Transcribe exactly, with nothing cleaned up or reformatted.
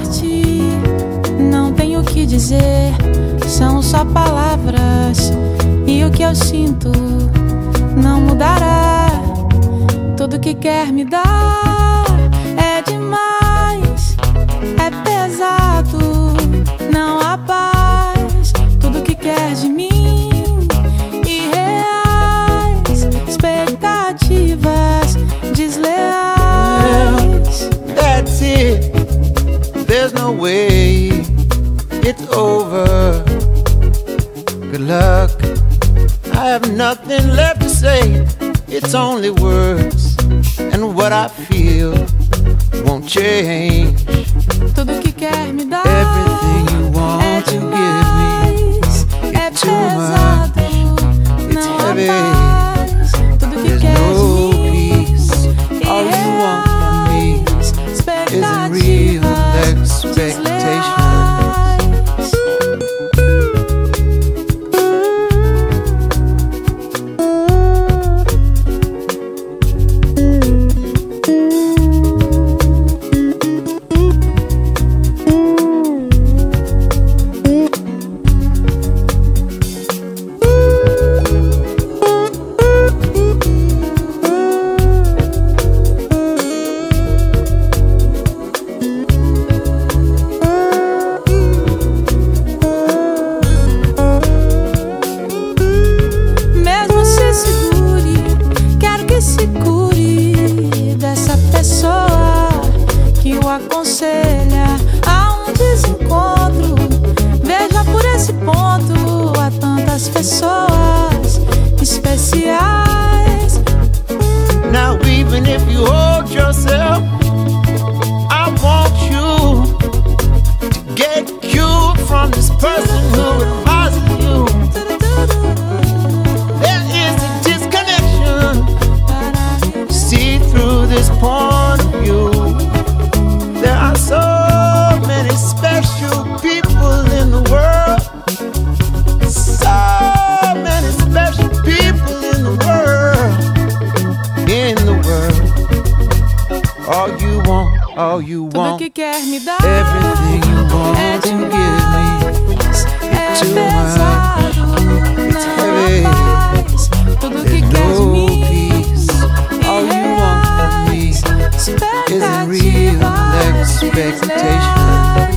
parte, não tenho o que dizer, são só palavras. E o que eu sinto não mudará. Tudo que quer me dar é demais, é pesado, não há paz. Tudo que quer de mim, irreais, expectativas desleais. That's it, there's no way, it's over. Good luck, I have nothing left to say. It's only words, and what I feel won't change. Tudo que quer me dar everything you want é to demais, give me, é it's too much, pesado, it's não há heavy. paz. Tudo que There's quer no de mim, peace. All you want from me irreais, isn't real expectation. desleais. Se cure dessa pessoa que o aconselha a um desencontro. Veja por esse ponto, há tantas pessoas especiais. Now even if you hold yourself, I want you to get cured from this person who advises you. There is a disconnection. See through this point of view. There are so many special people in the world. So many special people in the world. In the world. All you want, all you Tudo want, que quer me dar everything you want é to demais, give me, é too pesado, it's não heavy. há paz. Tudo que There's quer de no mim, peace. All you want from me isn't real expectativas expectation.